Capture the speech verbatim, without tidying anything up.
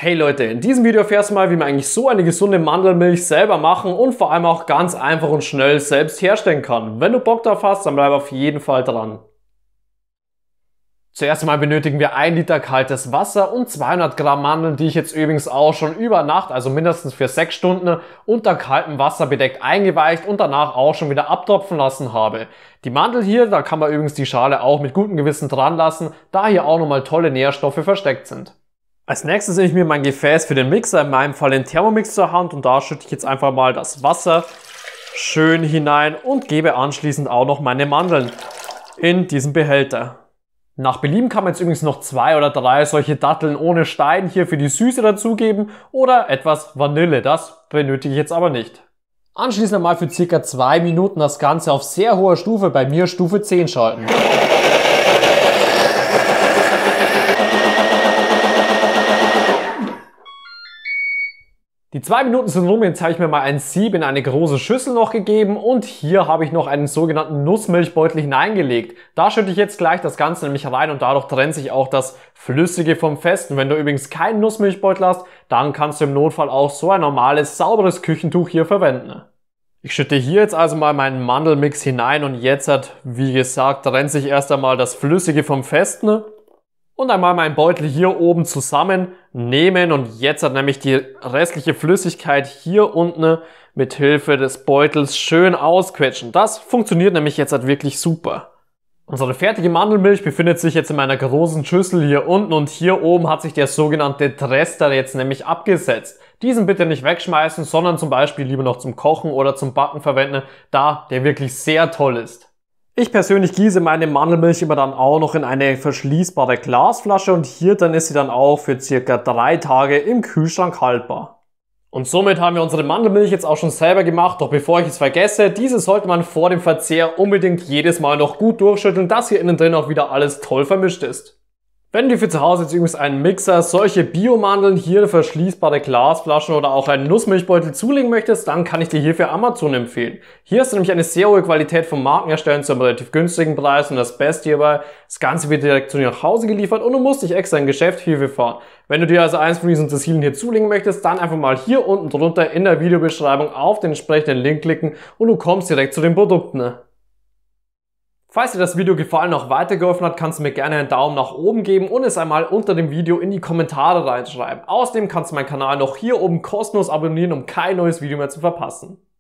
Hey Leute, in diesem Video erfährst du mal, wie man eigentlich so eine gesunde Mandelmilch selber machen und vor allem auch ganz einfach und schnell selbst herstellen kann. Wenn du Bock drauf hast, dann bleib auf jeden Fall dran. Zuerst einmal benötigen wir ein Liter kaltes Wasser und zweihundert Gramm Mandeln, die ich jetzt übrigens auch schon über Nacht, also mindestens für sechs Stunden, unter kaltem Wasser bedeckt eingeweicht und danach auch schon wieder abtropfen lassen habe. Die Mandel hier, da kann man übrigens die Schale auch mit gutem Gewissen dran lassen, da hier auch nochmal tolle Nährstoffe versteckt sind. Als nächstes nehme ich mir mein Gefäß für den Mixer, in meinem Fall den Thermomix zur Hand, und da schütte ich jetzt einfach mal das Wasser schön hinein und gebe anschließend auch noch meine Mandeln in diesen Behälter. Nach Belieben kann man jetzt übrigens noch zwei oder drei solche Datteln ohne Stein hier für die Süße dazugeben oder etwas Vanille, das benötige ich jetzt aber nicht. Anschließend mal für circa zwei Minuten das Ganze auf sehr hoher Stufe, bei mir Stufe zehn, schalten. Die zwei Minuten sind rum, jetzt habe ich mir mal ein Sieb in eine große Schüssel noch gegeben und hier habe ich noch einen sogenannten Nussmilchbeutel hineingelegt. Da schütte ich jetzt gleich das Ganze nämlich rein und dadurch trennt sich auch das Flüssige vom Festen. Wenn du übrigens keinen Nussmilchbeutel hast, dann kannst du im Notfall auch so ein normales, sauberes Küchentuch hier verwenden. Ich schütte hier jetzt also mal meinen Mandelmix hinein und jetzt hat, wie gesagt, trennt sich erst einmal das Flüssige vom Festen. Und einmal meinen Beutel hier oben zusammennehmen und jetzt hat nämlich die restliche Flüssigkeit hier unten mit Hilfe des Beutels schön ausquetschen. Das funktioniert nämlich jetzt halt wirklich super. Unsere fertige Mandelmilch befindet sich jetzt in meiner großen Schüssel hier unten und hier oben hat sich der sogenannte Trester jetzt nämlich abgesetzt. Diesen bitte nicht wegschmeißen, sondern zum Beispiel lieber noch zum Kochen oder zum Backen verwenden, da der wirklich sehr toll ist. Ich persönlich gieße meine Mandelmilch immer dann auch noch in eine verschließbare Glasflasche und hier dann ist sie dann auch für circa drei Tage im Kühlschrank haltbar. Und somit haben wir unsere Mandelmilch jetzt auch schon selber gemacht, doch bevor ich es vergesse, diese sollte man vor dem Verzehr unbedingt jedes Mal noch gut durchschütteln, dass hier innen drin auch wieder alles toll vermischt ist. Wenn du für zu Hause jetzt übrigens einen Mixer, solche Biomandeln, hier verschließbare Glasflaschen oder auch einen Nussmilchbeutel zulegen möchtest, dann kann ich dir hier für Amazon empfehlen. Hier hast du nämlich eine sehr hohe Qualität vom Markenhersteller zu einem relativ günstigen Preis und das Beste hierbei, das Ganze wird direkt zu dir nach Hause geliefert und du musst nicht extra in ein Geschäft hierfür fahren. Wenn du dir also eins von diesen Utensilien hier zulegen möchtest, dann einfach mal hier unten drunter in der Videobeschreibung auf den entsprechenden Link klicken und du kommst direkt zu den Produkten. Falls dir das Video gefallen und auch weitergeholfen hat, kannst du mir gerne einen Daumen nach oben geben und es einmal unter dem Video in die Kommentare reinschreiben. Außerdem kannst du meinen Kanal noch hier oben kostenlos abonnieren, um kein neues Video mehr zu verpassen.